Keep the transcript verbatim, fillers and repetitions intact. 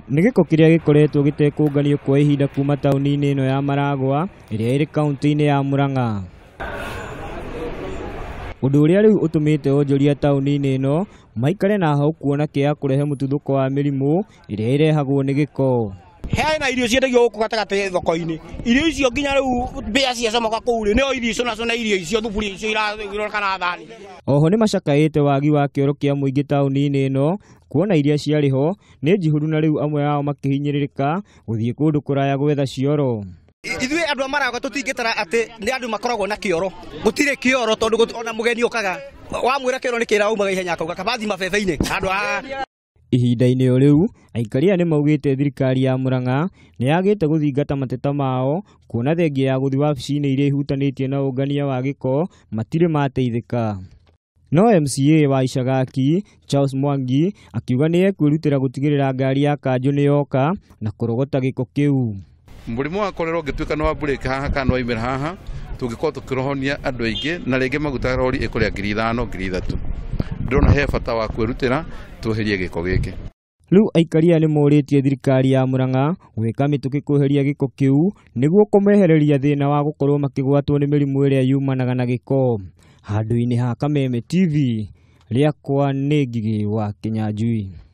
Nĩ gĩko kĩrĩa gĩkoretwo gĩtekunganio kwa ihinda kuma tauni-inĩ ĩno ya Maragua ĩrĩa ĩrĩ kaunti-inĩ ya Murang'a. Ũndũ ũrĩa rĩu ũtũmĩte Onjoria tauni-inĩ ĩno maikare na hau kuona kĩa kurehe mututhuko wa mirimu ĩrĩa ĩrehagwo nĩ gĩko. Hena irio ciendagio gũkũ gatagatĩ thoko-inĩ. Irio icio nginya rĩu mbĩa ciacomoka kũu rĩ nĩ irio icio nacio na irio icio thuburia icio ironeka na thani. Oho nĩ macakaĩte wagi wa kĩoro kĩa mũingĩ tauni-inĩ ĩno kuona iria ciarĩ ho nĩ njihũru na rĩu amwe ao makĩhinyĩrĩrĩka gũthiĩ kũndũ kũraya gwetha cioro. Ithuĩ andũ a Maragua tũtingĩtara atĩ nĩ andũ makoragwo na kĩoro. Gũtirĩ kĩoro tondũ ona mũgeni okaga wamwĩra kĩoro nĩ kĩra umaga ihenya akauga kabathi mabebe-inĩ handũ ha. Ihinda-inĩ o rĩu aikari aya nĩ maugĩte thirikari ya Murang'a nĩ yagĩte gũthingata mateta mao kuona thengia ya gũthiĩ wabici-inĩ iria ihutanĩtie na ũngania wa gĩko matirĩ mateithĩka. No M C A wa Icagaki Charles Mwangi akiuga nĩ ekwĩrutĩra gũtigĩrĩra ngari ya kanjũ nĩ yoka na kũrogota gĩko kĩu. Mũrimũ wa korera ũngĩtuĩka nĩ wa break haha kana waimĩra haha tũngĩkorwo tũkĩrohonia andũ aingĩ na rĩngĩ maguta rori ĩkũrĩa ngiri ithano ngiri ithatũ. Ndĩrona he bata wa kwĩrutĩra tweherie gĩko gĩkĩ. Rĩu aikari aya nĩ morĩtie thirikari ya Murang'a gwĩka mĩtũkĩ kweheria gĩko kĩu nĩguo kũmehereria thĩna wa gũkorwo makĩgwatwo nĩ mĩrimũ ĩrĩa yumanaga na gĩko. Handũ-inĩ ha Kameme T V rĩakwa nĩ Ngigi wa Kinyanjui.